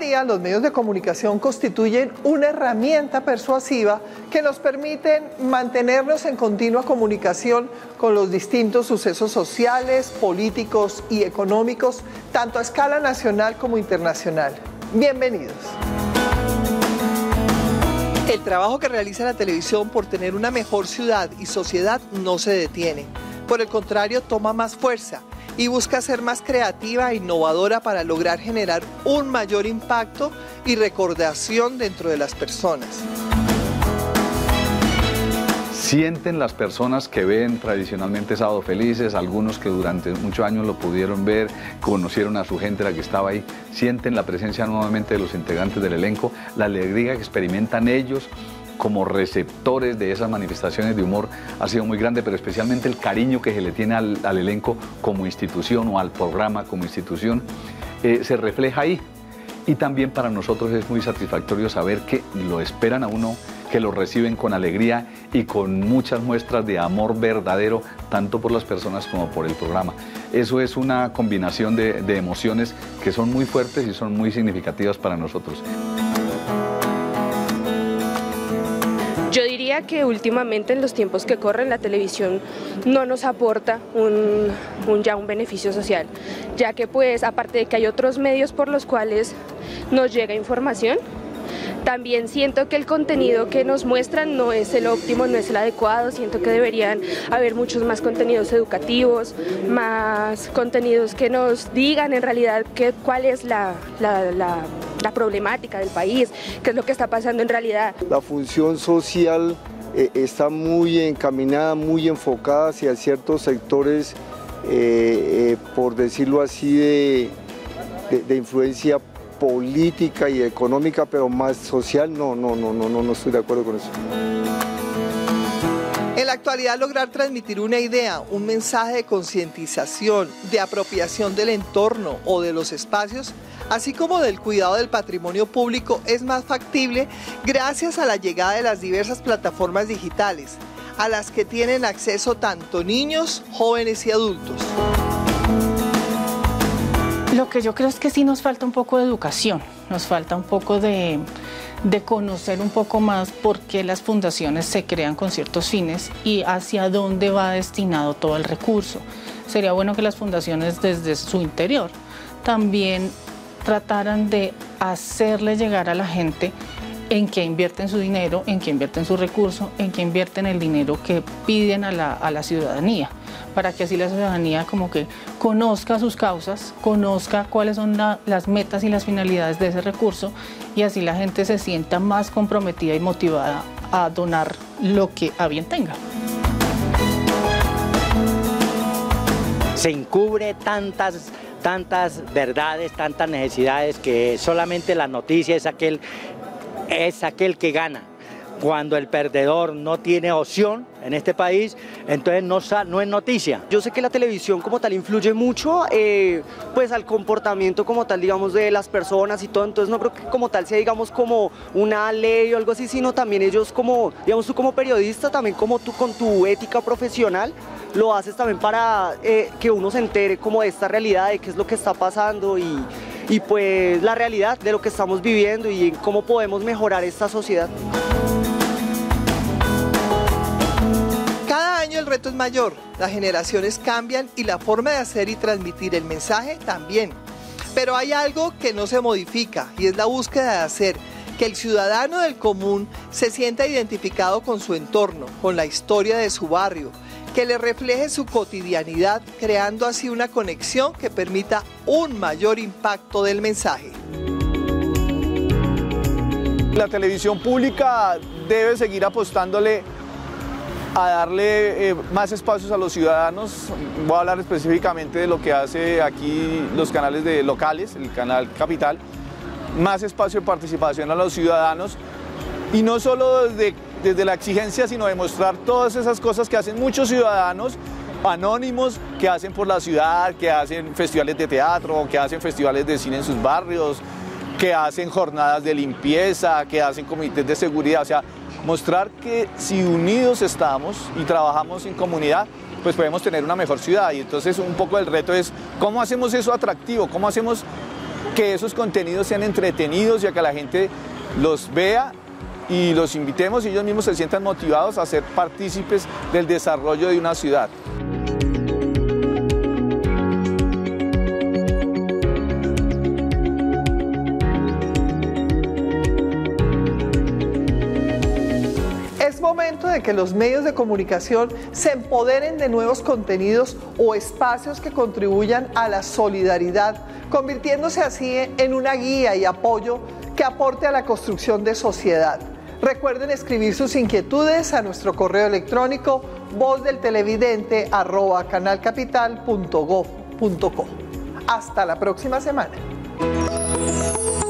día los medios de comunicación constituyen una herramienta persuasiva que nos permiten mantenernos en continua comunicación con los distintos sucesos sociales, políticos y económicos, tanto a escala nacional como internacional. Bienvenidos. El trabajo que realiza la televisión por tener una mejor ciudad y sociedad no se detiene. Por el contrario, toma más fuerza y busca ser más creativa e innovadora para lograr generar un mayor impacto y recordación dentro de las personas. Sienten las personas que ven tradicionalmente Sábados Felices, algunos que durante muchos años lo pudieron ver, conocieron a su gente, la que estaba ahí, sienten la presencia nuevamente de los integrantes del elenco, la alegría que experimentan ellos como receptores de esas manifestaciones de humor ha sido muy grande, pero especialmente el cariño que se le tiene al elenco como institución o al programa como institución se refleja ahí. Y también para nosotros es muy satisfactorio saber que lo esperan a uno, que lo reciben con alegría y con muchas muestras de amor verdadero, tanto por las personas como por el programa. Eso es una combinación de emociones que son muy fuertes y son muy significativas para nosotros. Yo diría que últimamente en los tiempos que corren la televisión no nos aporta ya un beneficio social, ya que pues aparte de que hay otros medios por los cuales nos llega información, también siento que el contenido que nos muestran no es el óptimo, no es el adecuado. Siento que deberían haber muchos más contenidos educativos, más contenidos que nos digan en realidad cuál es la problemática del país, qué es lo que está pasando en realidad. La función social está muy encaminada, muy enfocada hacia ciertos sectores, por decirlo así, de influencia política y económica, pero más social, no estoy de acuerdo con eso. En la actualidad, lograr transmitir una idea, un mensaje de concientización, de apropiación del entorno o de los espacios, así como del cuidado del patrimonio público, es más factible gracias a la llegada de las diversas plataformas digitales, a las que tienen acceso tanto niños, jóvenes y adultos. Lo que yo creo es que sí nos falta un poco de educación, nos falta un poco de conocer un poco más por qué las fundaciones se crean con ciertos fines y hacia dónde va destinado todo el recurso. Sería bueno que las fundaciones desde su interior también trataran de hacerle llegar a la gente en qué invierten su dinero, en qué invierten su recurso, en qué invierten el dinero que piden a la ciudadanía, para que así la ciudadanía como que conozca sus causas, conozca cuáles son las metas y las finalidades de ese recurso y así la gente se sienta más comprometida y motivada a donar lo que a bien tenga. Se encubre tantas verdades, tantas necesidades que solamente la noticia es aquel que gana. Cuando el perdedor no tiene opción en este país, entonces no es noticia. Yo sé que la televisión como tal influye mucho pues al comportamiento como tal, digamos, de las personas y todo, entonces no creo que como tal sea, digamos, como una ley o algo así, sino también ellos como, digamos, tú como periodista, también como tú con tu ética profesional, lo haces también para que uno se entere como de esta realidad, de qué es lo que está pasando y pues la realidad de lo que estamos viviendo y cómo podemos mejorar esta sociedad. Cada año el reto es mayor, las generaciones cambian y la forma de hacer y transmitir el mensaje también. Pero hay algo que no se modifica y es la búsqueda de hacer que el ciudadano del común se sienta identificado con su entorno, con la historia de su barrio, que le refleje su cotidianidad, creando así una conexión que permita un mayor impacto del mensaje. La televisión pública debe seguir apostándole a darle más espacios a los ciudadanos. Voy a hablar específicamente de lo que hace aquí los canales locales, el canal Capital, más espacio de participación a los ciudadanos y no solo desde la exigencia, sino demostrar todas esas cosas que hacen muchos ciudadanos anónimos, que hacen por la ciudad, que hacen festivales de teatro, que hacen festivales de cine en sus barrios, que hacen jornadas de limpieza, que hacen comités de seguridad, o sea, mostrar que si unidos estamos y trabajamos en comunidad, pues podemos tener una mejor ciudad. Y entonces un poco el reto es cómo hacemos eso atractivo, cómo hacemos que esos contenidos sean entretenidos y a que la gente los vea y los invitemos y ellos mismos se sientan motivados a ser partícipes del desarrollo de una ciudad. Es momento de que los medios de comunicación se empoderen de nuevos contenidos o espacios que contribuyan a la solidaridad, convirtiéndose así en una guía y apoyo que aporte a la construcción de sociedad. Recuerden escribir sus inquietudes a nuestro correo electrónico vozdeltelevidente@canalcapital.gov.co. Hasta la próxima semana.